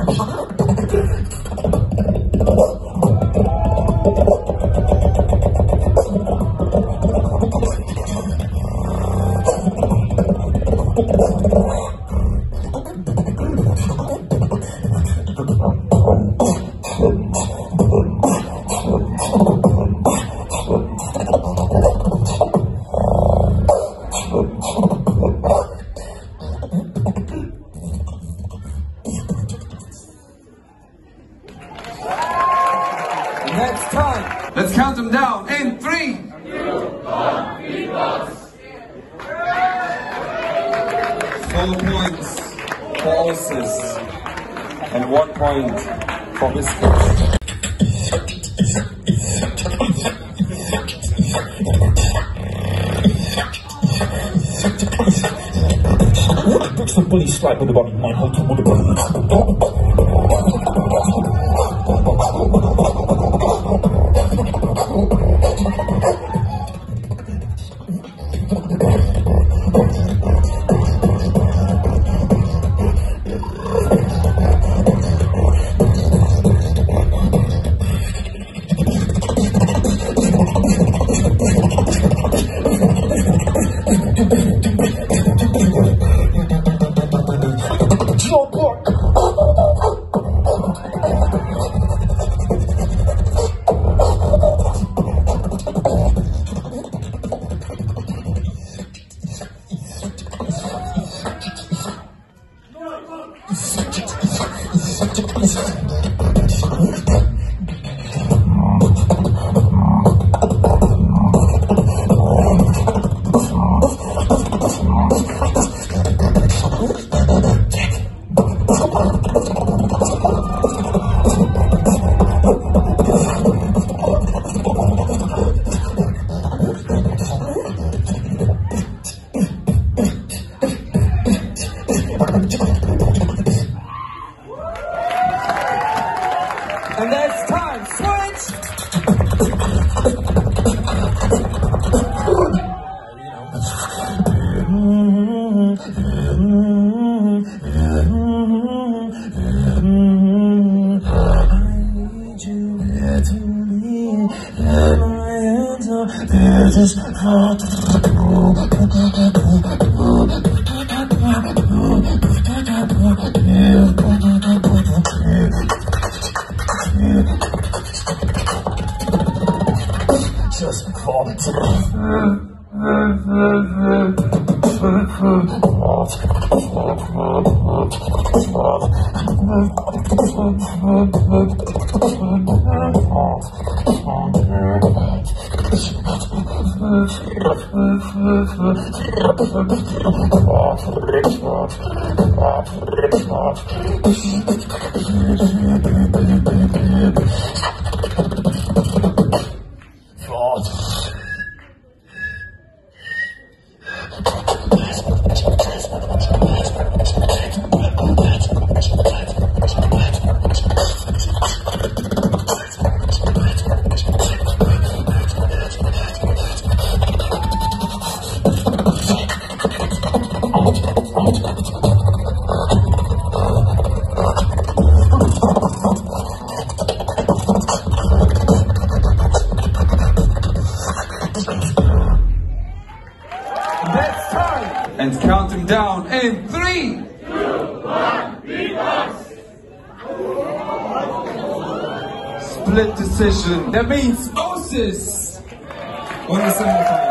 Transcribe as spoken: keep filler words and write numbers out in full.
Next time. Let's count them down in three, two, one, beatbox. Solo points for Osis and one point for Bizkit. Bricks the bully stripe with the body, mine hold to with the body. And next time, switch! Just fall to Next time. And count them down in three, two, one, beatbox. Split decision. That means Osis won the semifinals.